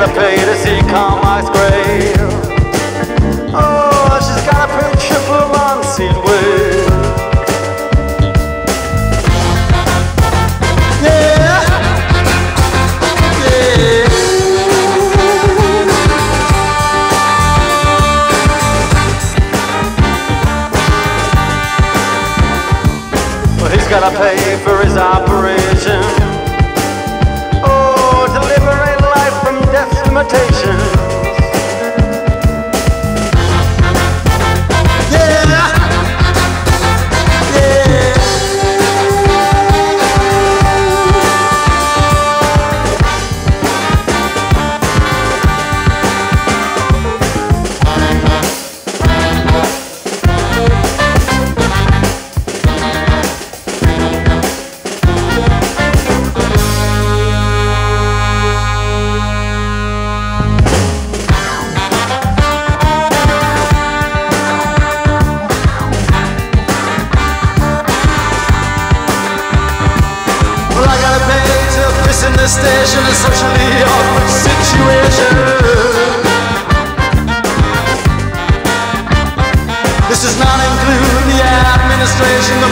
gotta pay to see Carmike's grave. Oh, she's gotta pay triple on seat wave. Yeah, yeah. Well, he's gotta pay for his operation. Oh, to liberate life from death's limitations. In the station, a socially awkward situation. This does not include the administration